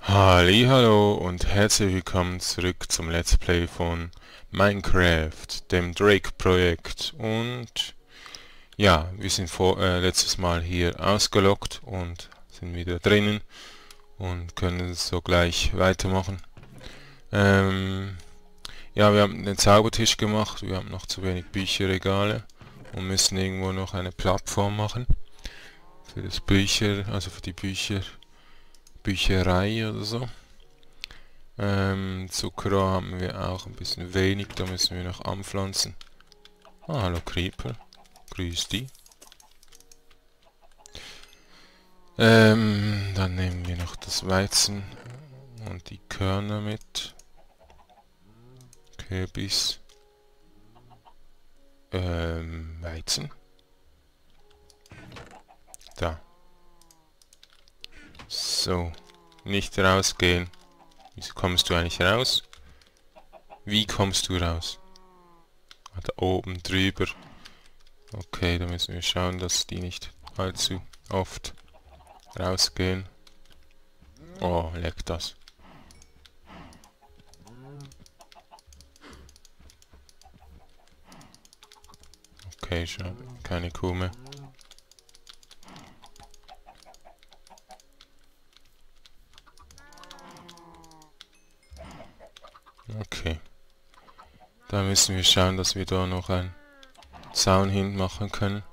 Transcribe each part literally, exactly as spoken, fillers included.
Hallihallo und herzlich willkommen zurück zum Let's Play von Minecraft, dem Drake-Projekt. Und ja, wir sind vor, äh, letztes Mal hier ausgeloggt und sind wieder drinnen und können so gleich weitermachen. Ähm, ja, wir haben den Zaubertisch gemacht, wir haben noch zu wenig Bücherregale und müssen irgendwo noch eine Plattform machen für das Bücher, also für die Bücher. Bücherei oder so. Ähm, Zucker haben wir auch ein bisschen wenig, da müssen wir noch anpflanzen. Ah, hallo Creeper. Grüß die. Ähm, dann nehmen wir noch das Weizen und die Körner mit. Kürbis. Ähm, Weizen. Da. So. Nicht rausgehen. Wieso kommst du eigentlich raus? Wie kommst du raus? Ah, da oben drüber. Okay, da müssen wir schauen, dass die nicht allzu oft rausgehen. Oh, leckt das. Okay, schade. Keine Kuh mehr. Okay. Da müssen wir schauen, dass wir da noch einen Zaun hinmachen können.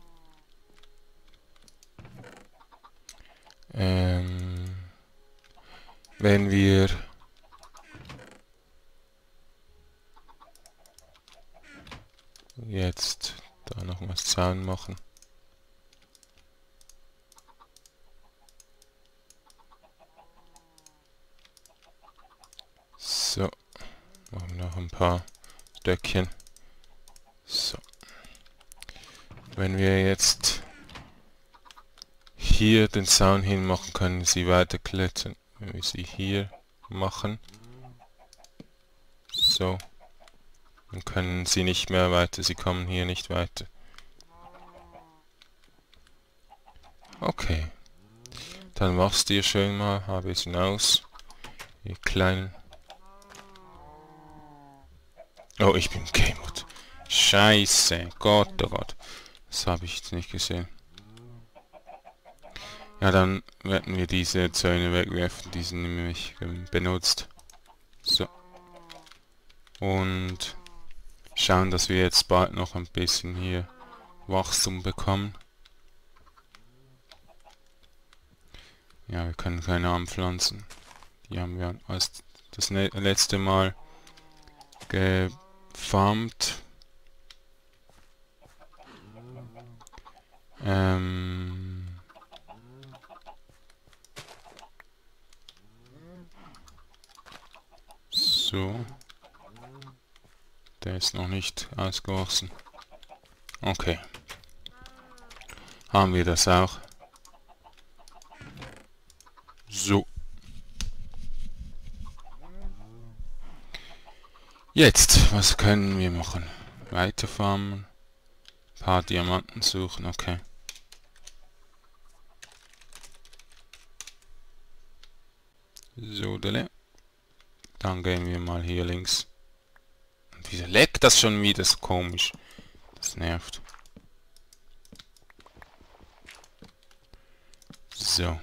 Ähm, wenn wir jetzt da noch was Zaun machen. So, machen wir noch ein paar Stöckchen. So. Wenn wir jetzt hier den Zaun hinmachen, können sie weiter klettern. Wenn wir sie hier machen, so, dann können sie nicht mehr weiter, sie kommen hier nicht weiter. Okay, dann machst du dir schön mal, habe es hinaus, ihr kleinen... Oh, ich bin Game Mode. Scheiße, Gott, oh Gott, das habe ich jetzt nicht gesehen. Ja, dann werden wir diese Zäune wegwerfen, die sind nämlich benutzt. So. Und schauen, dass wir jetzt bald noch ein bisschen hier Wachstum bekommen. Ja, wir können keine anpflanzen. Die haben wir als das letzte Mal gefarmt. Ähm... So. Der ist noch nicht ausgewachsen. Okay. Haben wir das auch. So. Jetzt, was können wir machen? Weiter farmen. Ein paar Diamanten suchen, okay. So, dele. Dann gehen wir mal hier links. Und wieso leckt das schon wieder so komisch? Das nervt. So.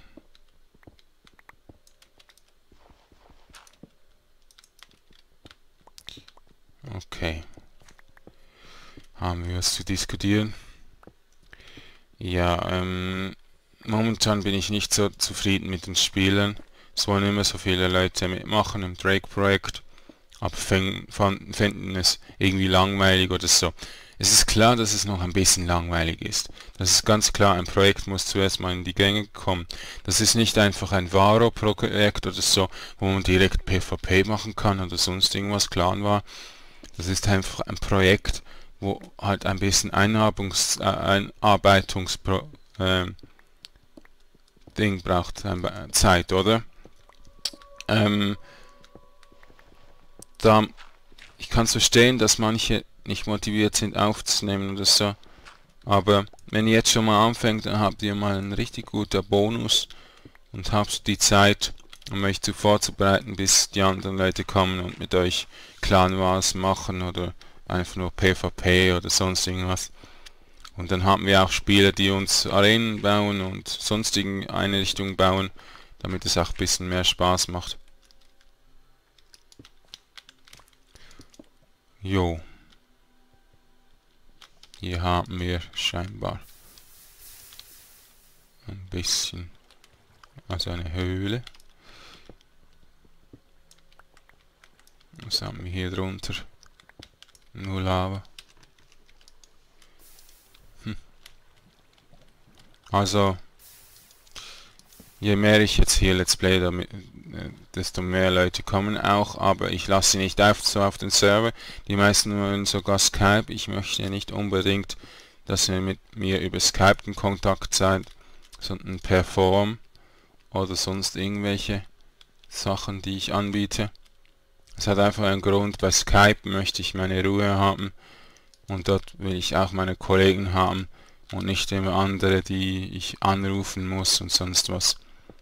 Okay. Haben wir was zu diskutieren? Ja, ähm, momentan bin ich nicht so zufrieden mit den Spielen. Es wollen immer so viele Leute mitmachen im Drake-Projekt, aber finden es irgendwie langweilig oder so. Es ist klar, dass es noch ein bisschen langweilig ist. Das ist ganz klar, ein Projekt muss zuerst mal in die Gänge kommen. Das ist nicht einfach ein Varo-Projekt oder so, wo man direkt PvP machen kann oder sonst irgendwas Clan war. Das ist einfach ein Projekt, wo halt ein bisschen Einarbeitungs, äh, Einarbeitungspro, äh, Ding braucht, äh, Zeit, oder? Ähm, da, ich kann es verstehen, dass manche nicht motiviert sind aufzunehmen oder so, aber wenn ihr jetzt schon mal anfängt, dann habt ihr mal einen richtig guter Bonus und habt die Zeit, um euch zu vorzubereiten, bis die anderen Leute kommen und mit euch Clan Wars machen oder einfach nur PvP oder sonst irgendwas. Und dann haben wir auch Spieler, die uns Arenen bauen und sonstigen Einrichtungen bauen, damit es auch ein bisschen mehr Spaß macht. Jo. Hier haben wir scheinbar ein bisschen, also eine Höhle. Was haben wir hier drunter? Nur Lava. Hm. Also, je mehr ich jetzt hier Let's Play, damit, äh, desto mehr Leute kommen auch, aber ich lasse sie nicht auf, so auf den Server. Die meisten wollen sogar Skype. Ich möchte nicht unbedingt, dass ihr mit mir über Skype in Kontakt seid, sondern per Forum oder sonst irgendwelche Sachen, die ich anbiete. Es hat einfach einen Grund, bei Skype möchte ich meine Ruhe haben und dort will ich auch meine Kollegen haben und nicht immer andere, die ich anrufen muss und sonst was.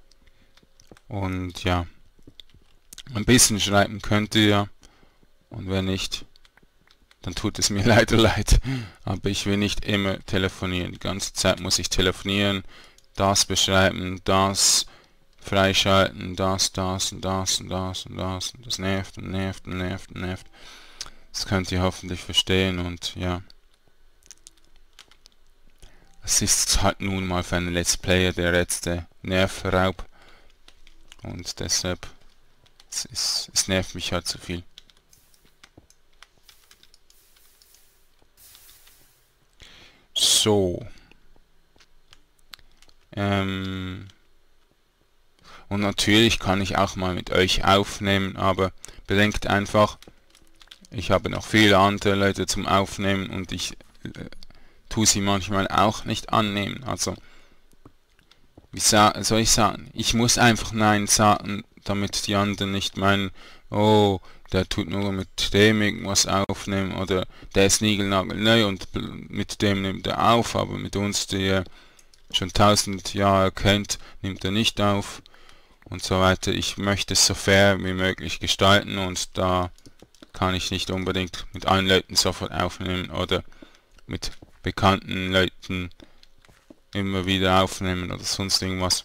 Und ja, ein bisschen schreiben könnt ihr ja, und wenn nicht, dann tut es mir leider leid, aber ich will nicht immer telefonieren. Die ganze Zeit muss ich telefonieren, das beschreiben, das freischalten, das, das und das und das und das und das nervt und nervt und nervt und nervt. Das könnt ihr hoffentlich verstehen und ja. Es ist halt nun mal für einen Let's Player der letzte Nervenraub und deshalb, es, ist, es nervt mich halt zu viel. So. Ähm... Und natürlich kann ich auch mal mit euch aufnehmen, aber bedenkt einfach, ich habe noch viele andere Leute zum Aufnehmen und ich äh, tue sie manchmal auch nicht annehmen. Also, wie soll ich sagen, ich muss einfach Nein sagen, damit die anderen nicht meinen, oh, der tut nur mit dem irgendwas aufnehmen oder der ist niegelnagelneu und mit dem nimmt er auf, aber mit uns, die er schon tausend Jahre kennt, nimmt er nicht auf. Und so weiter. Ich möchte es so fair wie möglich gestalten und da kann ich nicht unbedingt mit allen Leuten sofort aufnehmen oder mit bekannten Leuten immer wieder aufnehmen oder sonst irgendwas.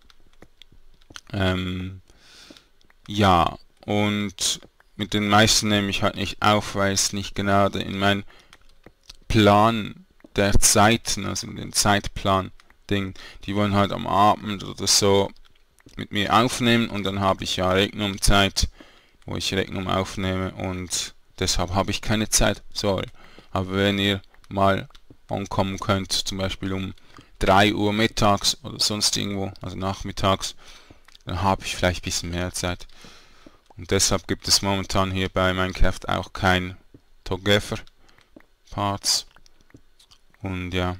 Ähm, ja, und mit den meisten nehme ich halt nicht auf, weil es nicht genau in meinen Plan der Zeiten, also in den Zeitplan Ding, die wollen halt am Abend oder so mit mir aufnehmen und dann habe ich ja Regnum-Zeit, wo ich Regnum aufnehme und deshalb habe ich keine Zeit, sorry. Aber wenn ihr mal ankommen könnt, zum Beispiel um drei Uhr mittags oder sonst irgendwo, also nachmittags, dann habe ich vielleicht ein bisschen mehr Zeit. Und deshalb gibt es momentan hier bei Minecraft auch kein Together Parts. Und ja,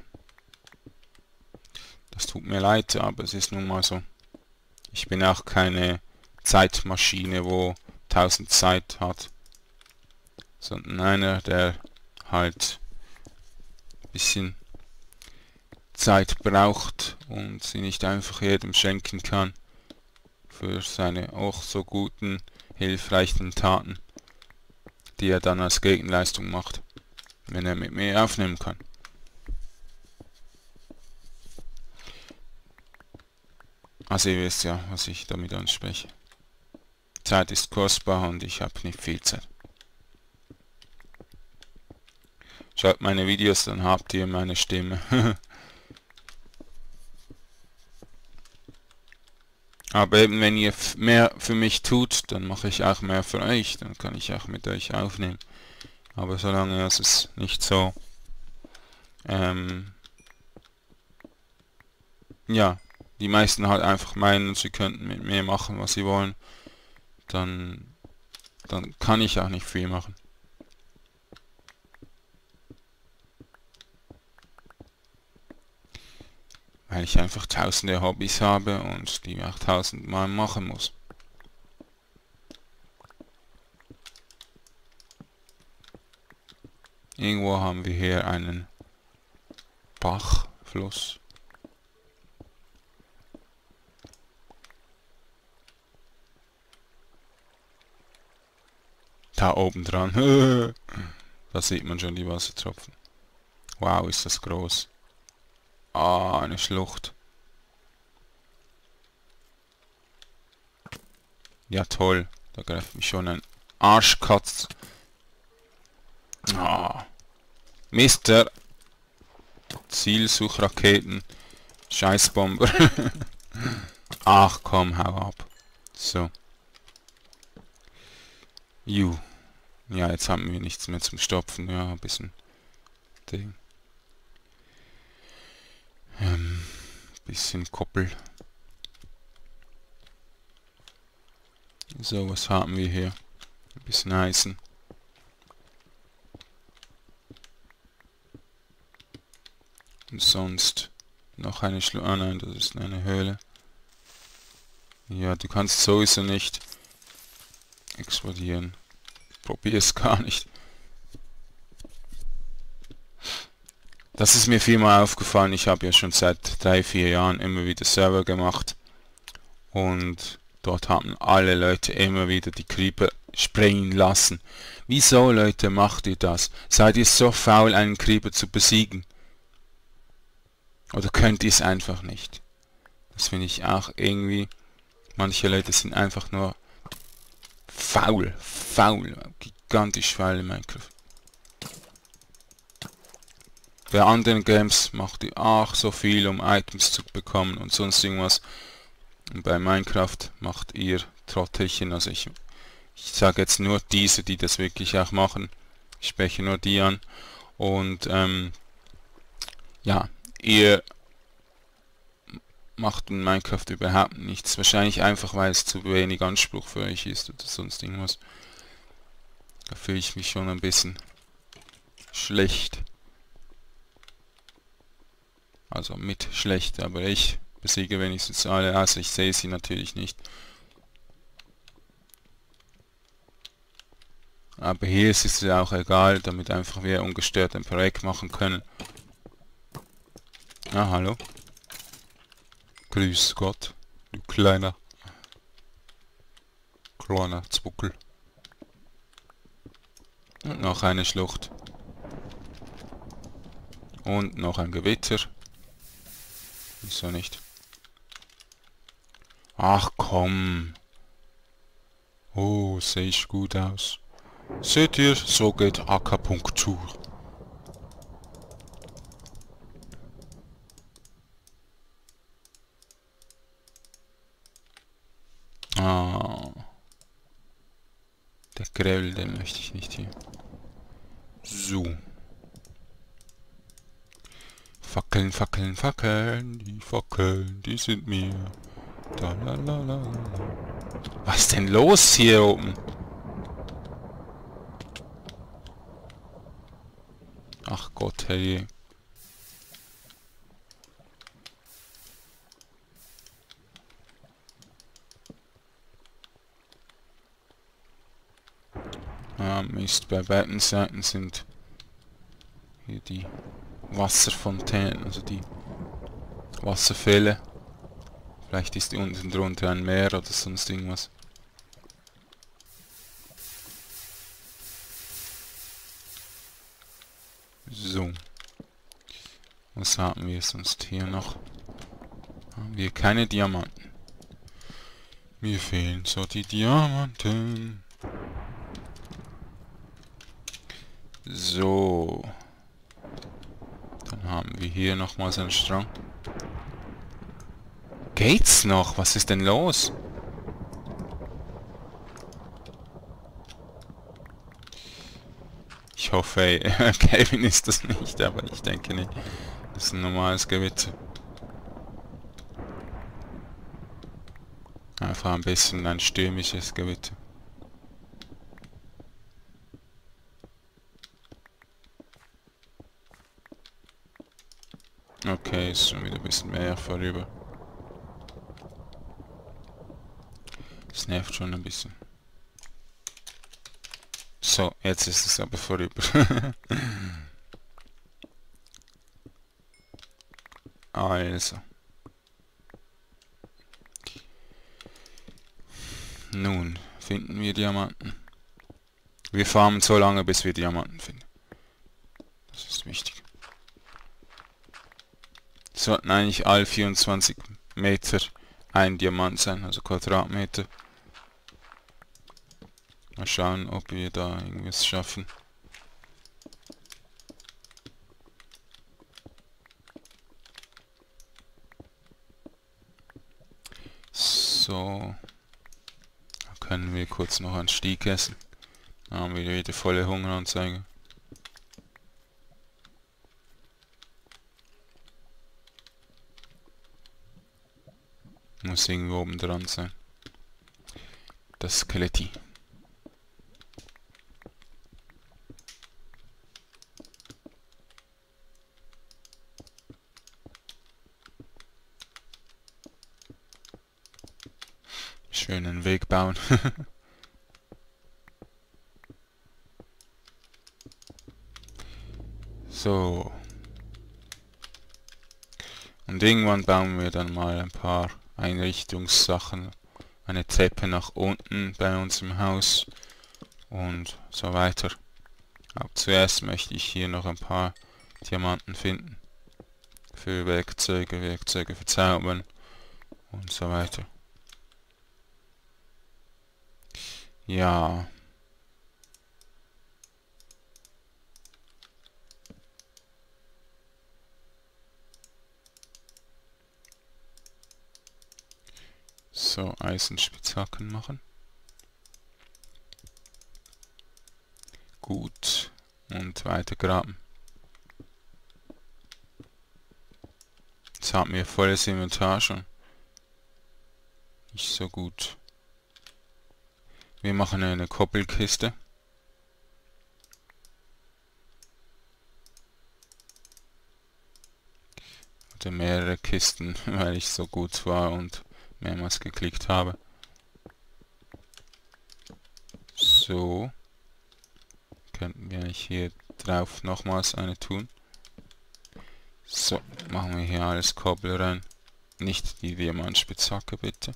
das tut mir leid, aber es ist nun mal so. Ich bin auch keine Zeitmaschine, wo tausend Zeit hat, sondern einer, der halt ein bisschen Zeit braucht und sie nicht einfach jedem schenken kann für seine auch so guten, hilfreichen Taten, die er dann als Gegenleistung macht, wenn er mit mir aufnehmen kann. Also ihr wisst ja, was ich damit anspreche. Zeit ist kostbar und ich habe nicht viel Zeit. Schaut meine Videos, dann habt ihr meine Stimme. Aber eben, wenn ihr mehr für mich tut, dann mache ich auch mehr für euch. Dann kann ich auch mit euch aufnehmen. Aber solange ist es nicht so. Ähm, ja. Die meisten halt einfach meinen, sie könnten mit mir machen, was sie wollen, dann, dann kann ich auch nicht viel machen. Weil ich einfach tausende Hobbys habe und die auch tausendmal machen muss. Irgendwo haben wir hier einen Bachfluss. Da oben dran. Da sieht man schon die Wassertropfen. Wow, ist das groß. Ah, eine Schlucht. Ja, toll. Da greift mich schon ein Arschkatz. Ah. Mister Zielsuchraketen. Scheißbomber. Ach komm, hau ab. So. Ju. Ja, jetzt haben wir nichts mehr zum Stopfen. Ja, ein bisschen Ding. Ähm, bisschen Koppel. So, was haben wir hier? Ein bisschen Eisen. Und sonst noch eine Schlu... Ah nein, das ist eine Höhle. Ja, du kannst sowieso nicht explodieren. Probier es gar nicht. Das ist mir vielmal aufgefallen. Ich habe ja schon seit drei, vier Jahren immer wieder Server gemacht. Und dort haben alle Leute immer wieder die Creeper sprengen lassen. Wieso, Leute, macht ihr das? Seid ihr so faul, einen Creeper zu besiegen? Oder könnt ihr es einfach nicht? Das finde ich auch irgendwie... Manche Leute sind einfach nur faul, faul, gigantisch faul in Minecraft. Bei anderen Games macht ihr auch so viel, um Items zu bekommen und sonst irgendwas. Und bei Minecraft macht ihr Trottelchen, also ich, ich sage jetzt nur diese, die das wirklich auch machen. Ich spreche nur die an. Und ähm, ja, ihr macht in Minecraft überhaupt nichts. Wahrscheinlich einfach, weil es zu wenig Anspruch für euch ist oder sonst irgendwas. Da fühle ich mich schon ein bisschen schlecht. Also mit schlecht, aber ich besiege wenigstens alle. Also ich sehe sie natürlich nicht. Aber hier ist es ja auch egal, damit einfach wir ungestört ein Projekt machen können. Ah, hallo. Grüß Gott, du kleiner, kleiner Zwuckel. Und noch eine Schlucht. Und noch ein Gewitter. Wieso nicht? Ach komm. Oh, sehe ich gut aus. Seht ihr, so geht Akupunktur. Ah. Der Gravel, den möchte ich nicht hier. So. Fackeln, Fackeln, Fackeln. Die Fackeln, die sind mir. Da, la, la, la, la. Was ist denn los hier oben? Ach Gott, hey. Ah, Mist, bei beiden Seiten sind hier die Wasserfontänen, also die Wasserfälle. Vielleicht ist unten drunter ein Meer oder sonst irgendwas. So. Was haben wir sonst hier noch? Haben wir keine Diamanten. Mir fehlen so die Diamanten. So. Dann haben wir hier nochmals einen Strang. Geht's noch? Was ist denn los? Ich hoffe, Kevin ist das nicht, aber ich denke nicht. Das ist ein normales Gewitter. Einfach ein bisschen ein stürmisches Gewitter. Okay, ist schon wieder ein bisschen mehr vorüber. Das nervt schon ein bisschen. So, jetzt ist es aber vorüber. Also. Nun, finden wir Diamanten. Wir farmen so lange, bis wir Diamanten finden. Das ist wichtig. Es sollten eigentlich alle vierundzwanzig Meter ein Diamant sein, also Quadratmeter. Mal schauen, ob wir da irgendwas schaffen. So. Dann können wir kurz noch einen Stieg essen. Dann haben wir wieder volle Hungeranzeige. Muss irgendwo oben dran sein. Das Skeletti. Schönen Weg bauen. So. Und irgendwann bauen wir dann mal ein paar Einrichtungssachen. Eine Treppe nach unten bei uns im Haus und so weiter. Aber zuerst möchte ich hier noch ein paar Diamanten finden. Für Werkzeuge, Werkzeuge verzaubern und so weiter. Ja. So, Eisenspitzhacken machen. Gut. Und weiter graben. Jetzt haben wir volles Inventar schon. Nicht so gut. Wir machen eine Koppelkiste. Oder mehrere Kisten, weil ich so gut war und mehrmals geklickt habe. So. Könnten wir eigentlich hier drauf nochmals eine tun. So, machen wir hier alles Koppel rein. Nicht die Diamantspitzhacke, bitte.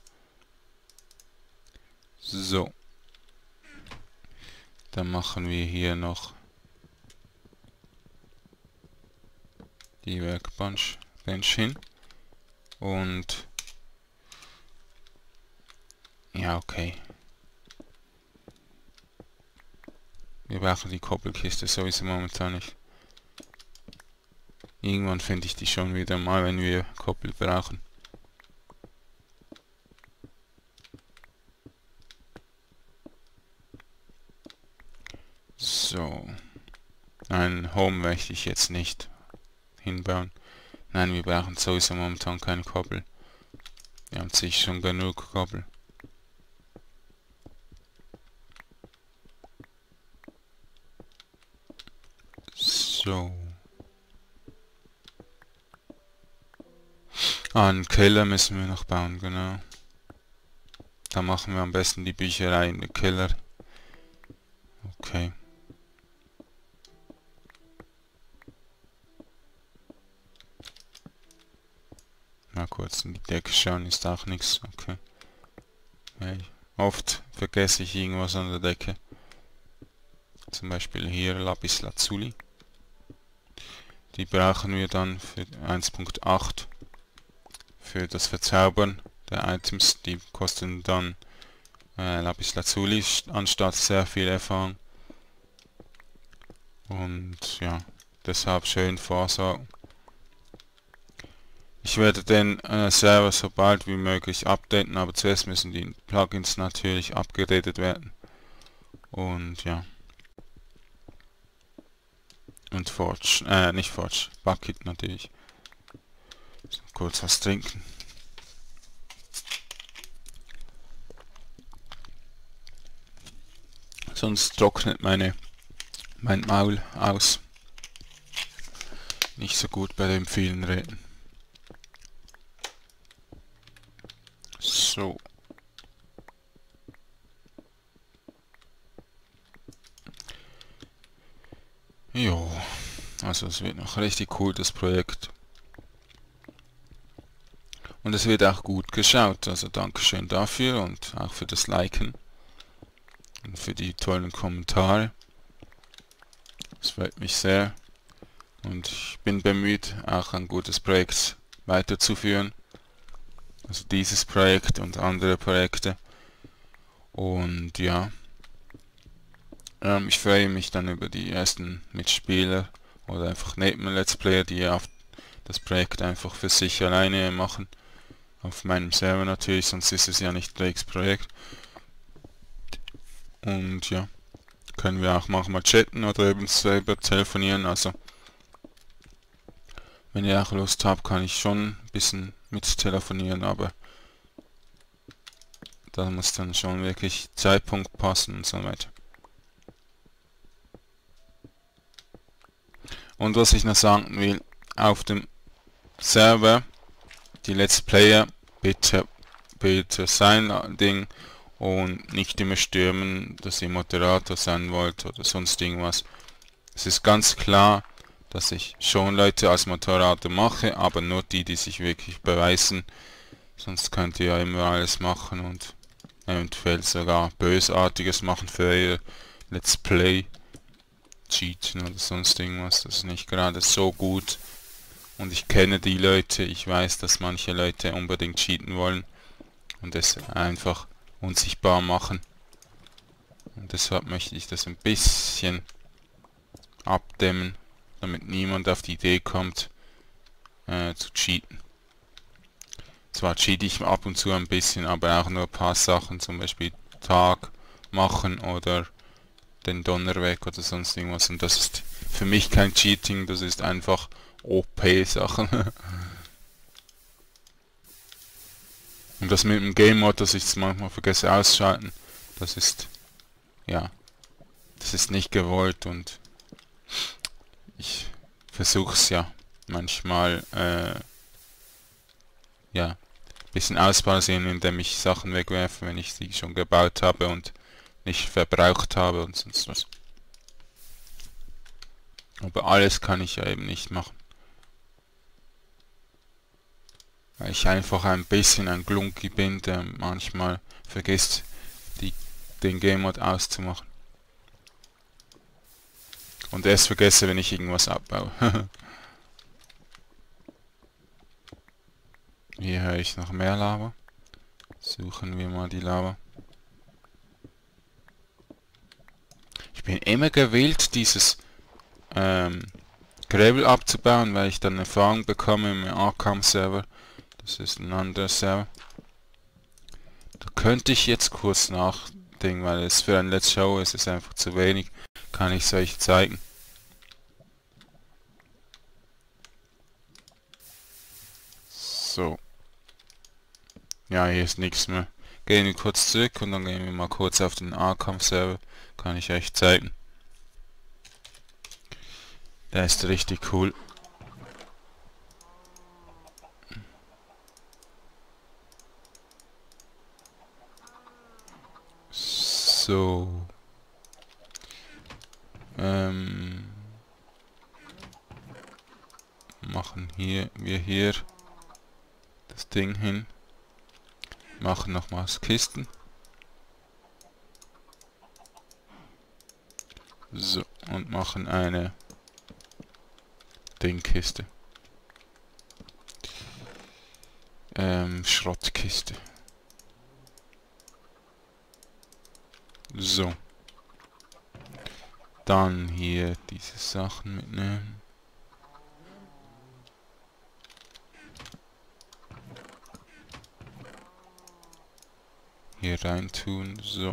So. Dann machen wir hier noch die Werkbench hin. Und ja, okay. Wir brauchen die Koppelkiste sowieso momentan nicht. Irgendwann finde ich die schon wieder mal, wenn wir Koppel brauchen. So. Ein Home möchte ich jetzt nicht hinbauen. Nein, wir brauchen sowieso momentan keine Koppel. Wir haben sicher schon genug Koppel. So. Ah, einen Keller müssen wir noch bauen, genau. Da machen wir am besten die Bücherei in den Keller. Okay. Mal kurz in die Decke schauen, ist auch nichts. Okay. Ja, oft vergesse ich irgendwas an der Decke. Zum Beispiel hier Lapis Lazuli. Die brauchen wir dann für eins Punkt acht für das Verzaubern der Items. Die kosten dann äh, Lapis Lazuli anstatt sehr viel Erfahrung. Und ja, deshalb schön vorsorgen. Ich werde den äh, Server so bald wie möglich updaten, aber zuerst müssen die Plugins natürlich abgedatet werden. Und ja. Und Forge, äh, nicht Forge, Bucket natürlich. So, kurz was trinken. Sonst trocknet meine, mein Maul aus. Nicht so gut bei dem vielen Reden. So. Jo, also es wird noch richtig cool, das Projekt. Und es wird auch gut geschaut, also Dankeschön dafür und auch für das Liken und für die tollen Kommentare. Das freut mich sehr. Und ich bin bemüht, auch ein gutes Projekt weiterzuführen. Also dieses Projekt und andere Projekte. Und ja, ähm, ich freue mich dann über die ersten Mitspieler oder einfach Neben-Let's Player, die auf das Projekt einfach für sich alleine machen. Auf meinem Server natürlich, sonst ist es ja nicht Drakes Projekt. Und ja, können wir auch manchmal chatten oder eben selber telefonieren. Also wenn ihr auch Lust habt, kann ich schon ein bisschen mit telefonieren, aber da muss dann schon wirklich Zeitpunkt passen und so weiter. Und was ich noch sagen will, auf dem Server, die Let's Player, bitte, bitte sein Ding und nicht immer stürmen, dass ihr Moderator sein wollt oder sonst irgendwas. Es ist ganz klar, dass ich schon Leute als Moderator mache, aber nur die, die sich wirklich beweisen. Sonst könnt ihr ja immer alles machen und eventuell sogar Bösartiges machen für euer Let's Play. Cheaten oder sonst irgendwas. Das ist nicht gerade so gut. Und ich kenne die Leute, ich weiß, dass manche Leute unbedingt cheaten wollen und es einfach unsichtbar machen. Und deshalb möchte ich das ein bisschen abdämmen, damit niemand auf die Idee kommt, äh, zu cheaten. Zwar cheate ich ab und zu ein bisschen, aber auch nur ein paar Sachen, zum Beispiel Tag machen oder den Donner weg oder sonst irgendwas. Und das ist für mich kein Cheating, das ist einfach O P-Sachen. Und das mit dem Game Mode, dass ich es manchmal vergesse ausschalten, das ist, ja, das ist nicht gewollt und ich versuche es ja manchmal, äh, ja, ein bisschen ausbalancieren, indem ich Sachen wegwerfe, wenn ich sie schon gebaut habe und nicht verbraucht habe und sonst was. Aber alles kann ich ja eben nicht machen. Weil ich einfach ein bisschen ein Glunki bin, der manchmal vergisst, die, den Game Mode auszumachen. Und erst vergesse, wenn ich irgendwas abbaue. Hier höre ich noch mehr Lava. Suchen wir mal die Lava. Ich bin immer gewillt, dieses ähm, Gravel abzubauen, weil ich dann Erfahrung bekomme im Arkham-Server. Das ist ein anderer Server. Da könnte ich jetzt kurz nachdenken, weil es für ein Let's Show ist, ist einfach zu wenig. Kann ich es euch zeigen. So. Ja, hier ist nichts mehr. Gehen wir kurz zurück und dann gehen wir mal kurz auf den Arkham-Server. Kann ich euch zeigen. Der ist richtig cool. So. Ähm. Machen hier, wir hier das Ding hin. Machen nochmals Kisten. So, und machen eine Dingkiste. Ähm, Schrottkiste. So. Dann hier diese Sachen mitnehmen. Hier rein tun, so.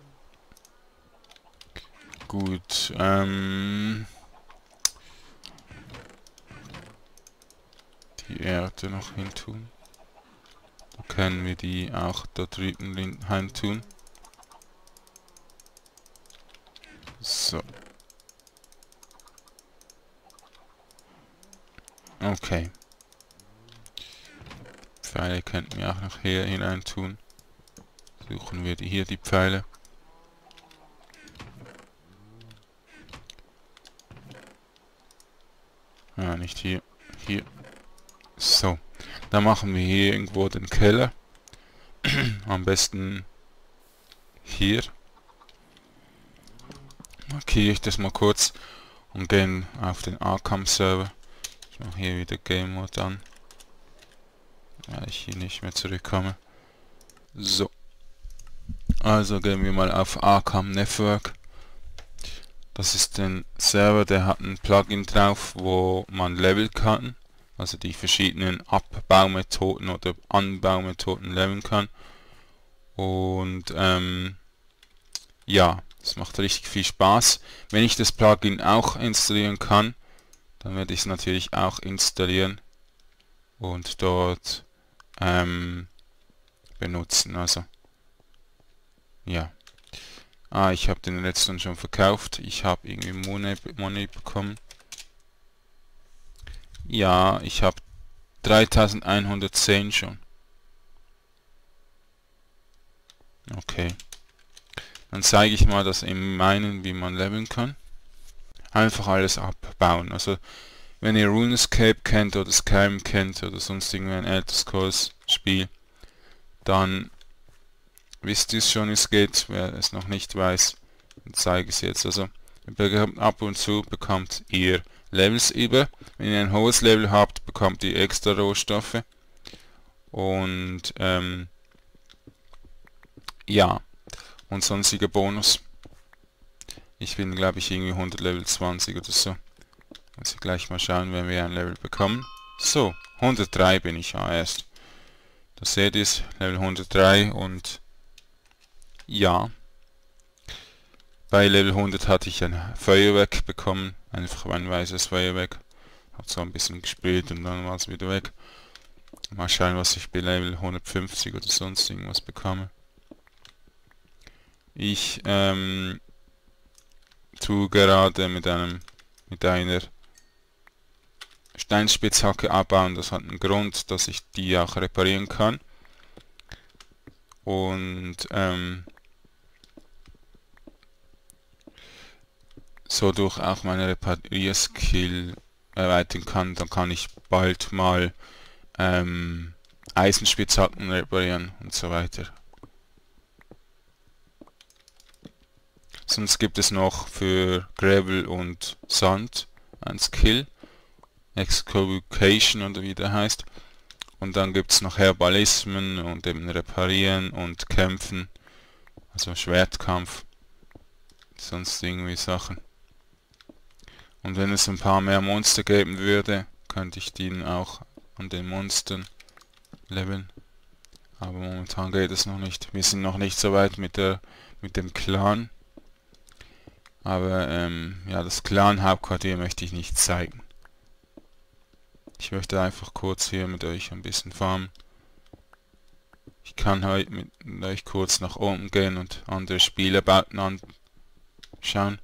Gut, ähm... die Erde noch hin tun. Da können wir die auch da drüben rein tun. So. Okay. Pfeile könnten wir auch noch hier hinein tun. Suchen wir die, hier die Pfeile. Ah, nicht hier. Hier. So. Dann machen wir hier irgendwo den Keller. Am besten hier. Markiere ich das mal kurz. und gehen auf den Arkham Server. Ich mache hier wieder Game Mode an, weil ich hier nicht mehr zurückkomme. So, also gehen wir mal auf Arkham Network. Das ist ein Server, der hat ein Plugin drauf, wo man leveln kann, also die verschiedenen Abbaumethoden oder Anbaumethoden leveln kann. Und ähm, ja, das macht richtig viel Spaß. Wenn ich das Plugin auch installieren kann, dann werde ich es natürlich auch installieren und dort ähm, benutzen. Also ja. Ah, ich habe den letzten schon verkauft. Ich habe irgendwie Money, Money bekommen. Ja, ich habe dreitausendeinhundertzehn schon. Okay. Dann zeige ich mal das in meinen, wie man leveln kann. Einfach alles abbauen. Also wenn ihr RuneScape kennt oder Skyrim kennt oder sonst irgendein Elder Scrolls Spiel, dann wisst ihr es schon, wie es geht. Wer es noch nicht weiß, dann zeige ich es jetzt. Also ab und zu bekommt ihr Levels über. Wenn ihr ein hohes Level habt, bekommt ihr extra Rohstoffe. Und ähm, ja, und sonstige Bonus. Ich bin, glaube ich, irgendwie hundert Level zwanzig oder so. Muss ich gleich mal schauen, wenn wir ein Level bekommen. So, hundertdrei bin ich ja erst. Das seht ihr, Level hundertdrei und ja. Bei Level hundert hatte ich ein Feuerwerk bekommen. Einfach ein weißes Feuerwerk. Hat so ein bisschen gespielt und dann war es wieder weg. Mal schauen, was ich bei Level hundertfünfzig oder sonst irgendwas bekomme. Ich ähm, tue gerade mit einem mit einer Steinspitzhacke abbauen. Das hat einen Grund, dass ich die auch reparieren kann. Und ähm, so durch auch meine Reparierskill erweitern kann, dann kann ich bald mal ähm, Eisenspitzhacken reparieren und so weiter. Sonst gibt es noch für Gravel und Sand ein Skill, Excavation oder wie der heißt. Und dann gibt es noch Herbalismen und eben Reparieren und Kämpfen, also Schwertkampf, sonst irgendwie Sachen. Und wenn es ein paar mehr Monster geben würde, könnte ich die auch an den Monstern leveln. Aber momentan geht es noch nicht. Wir sind noch nicht so weit mit der mit dem Clan. Aber ähm, ja, das Clan-Hauptquartier möchte ich nicht zeigen. Ich möchte einfach kurz hier mit euch ein bisschen farmen. Ich kann heute mit euch kurz nach oben gehen und andere Spielebauten anschauen.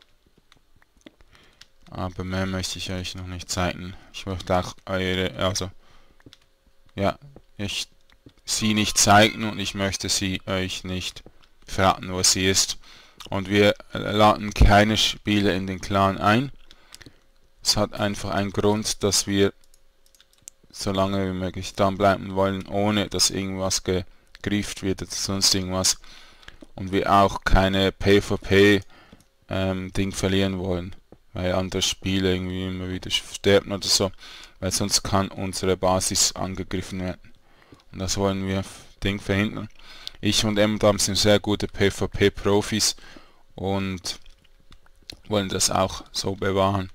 Aber mehr möchte ich euch noch nicht zeigen. Ich möchte auch eure, also ja, ich sie nicht zeigen und ich möchte sie euch nicht verraten, was sie ist. Und wir laden keine Spieler in den Clan ein. Es hat einfach einen Grund, dass wir so lange wie möglich dranbleiben wollen, ohne dass irgendwas gegrieft wird oder sonst irgendwas. Und wir auch keine PvP ähm, Ding verlieren wollen, weil andere Spiele irgendwie immer wieder sterben oder so, weil sonst kann unsere Basis angegriffen werden. Und das wollen wir Ding verhindern. Ich und Emdam sind sehr gute PvP-Profis und wollen das auch so bewahren.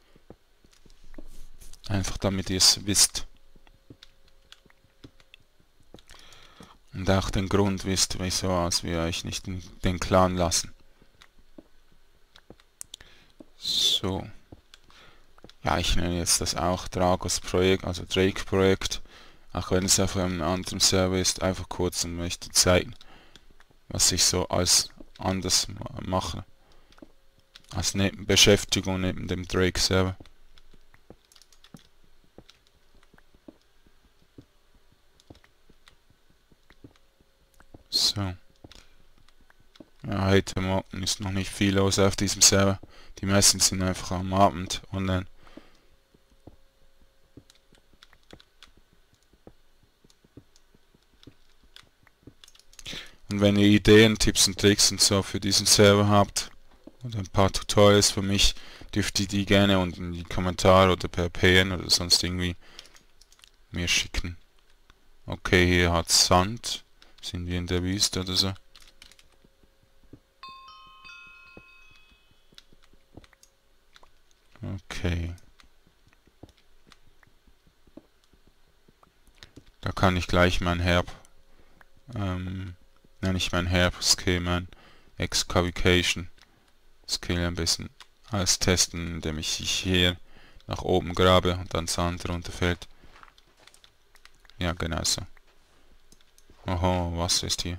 Einfach damit ihr es wisst. Und auch den Grund wisst, wieso als wir euch nicht in den Clan lassen. So. Ja, ich nenne jetzt das auch Dragos Projekt, also Drake Projekt. Auch wenn es auf einem anderen Server ist, einfach kurz und möchte zeigen, was ich so als anders mache. Als Nebenbeschäftigung neben dem Drake Server. So. Ja, heute Morgen ist noch nicht viel los auf diesem Server. Die meisten sind einfach am Abend online. Und wenn ihr Ideen, Tipps und Tricks und so für diesen Server habt, und ein paar Tutorials für mich, dürft ihr die gerne unten in die Kommentare oder per P N oder sonst irgendwie mir schicken. Okay, hier hat Sand. Sind wir in der Wüste oder so? Okay. Da kann ich gleich mein Herb, ähm, nenne ich mein Herb Skill, mein Excavation Skill ein bisschen austesten, indem ich hier nach oben grabe und dann Sand runterfällt. Ja, genau so. Oho, was ist hier?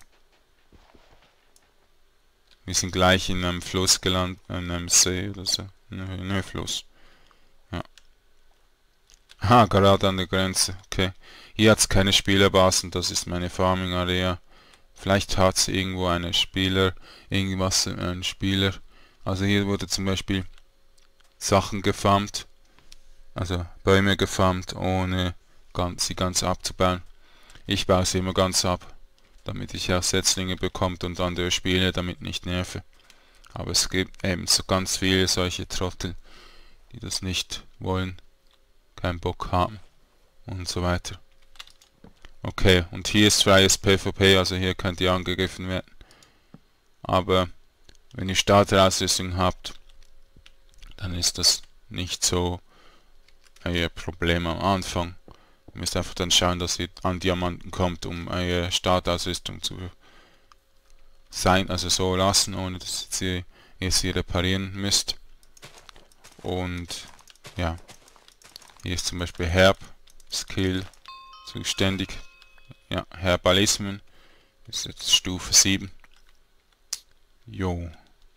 Wir sind gleich in einem Fluss gelandet, in einem See oder so. Ne, ne Fluss. Ja. Ah, gerade an der Grenze. Okay. Hier hat es keine Spielerbasen, das ist meine Farming Area. Vielleicht hat es irgendwo eine Spieler, irgendwas, ein Spieler. Also hier wurde zum Beispiel Sachen gefarmt, also Bäume gefarmt, ohne ganz, sie ganz abzubauen. Ich baue sie immer ganz ab, damit ich auch Setzlinge bekomme und andere Spieler damit nicht nerve. Aber es gibt eben so ganz viele solche Trottel, die das nicht wollen, keinen Bock haben und so weiter. Okay, und hier ist freies PvP, also hier könnt ihr angegriffen werden. Aber wenn ihr Starterausrüstung habt, dann ist das nicht so euer Problem am Anfang. Ihr müsst einfach dann schauen, dass ihr an Diamanten kommt, um eure Startausrüstung zu sein, also so lassen, ohne dass ihr, ihr sie reparieren müsst. Und ja, hier ist zum Beispiel Herb Skill zuständig. Ja, Herbalismen ist jetzt Stufe sieben. Jo.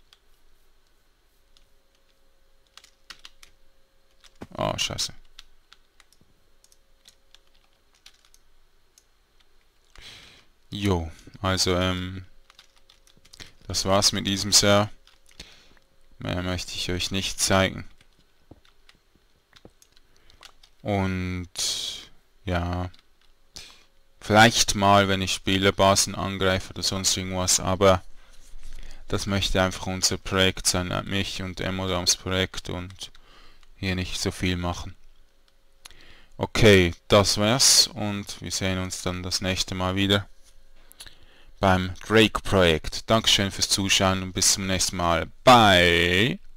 Ah, oh, scheiße. Jo, also ähm, das war's mit diesem Server. Mehr möchte ich euch nicht zeigen. Und ja, vielleicht mal, wenn ich Spielerbasen angreife oder sonst irgendwas, aber das möchte einfach unser Projekt sein, mich und Emodams Projekt, und hier nicht so viel machen. Okay, das war's und wir sehen uns dann das nächste Mal wieder beim Drake Projekt. Dankeschön fürs Zuschauen und bis zum nächsten Mal. Bye!